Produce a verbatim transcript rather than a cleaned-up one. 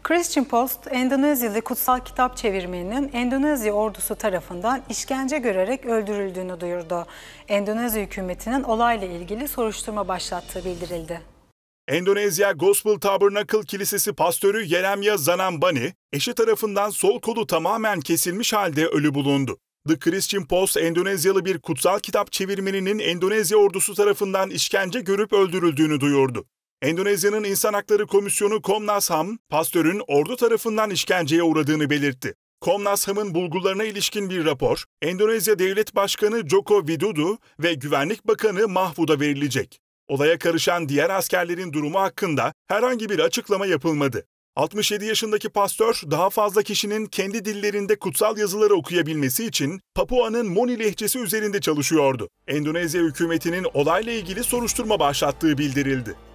Christian Post, Endonezyalı kutsal kitap çevirmeninin Endonezya ordusu tarafından işkence görerek öldürüldüğünü duyurdu. Endonezya hükümetinin olayla ilgili soruşturma başlattığı bildirildi. Endonezya Gospel Tabernacle Kilisesi pastörü Yeremia Zanambani, eşi tarafından sol kolu tamamen kesilmiş halde ölü bulundu. The Christian Post, Endonezyalı bir kutsal kitap çevirmeninin Endonezya ordusu tarafından işkence görüp öldürüldüğünü duyurdu. Endonezya'nın İnsan Hakları Komisyonu Komnas Ham, pastörün ordu tarafından işkenceye uğradığını belirtti. Komnas Ham'ın bulgularına ilişkin bir rapor, Endonezya Devlet Başkanı Joko Widodo ve Güvenlik Bakanı Mahfud'a verilecek. Olaya karışan diğer askerlerin durumu hakkında herhangi bir açıklama yapılmadı. altmış yedi yaşındaki pastör, daha fazla kişinin kendi dillerinde kutsal yazıları okuyabilmesi için Papua'nın Moni lehçesi üzerinde çalışıyordu. Endonezya hükümetinin olayla ilgili soruşturma başlattığı bildirildi.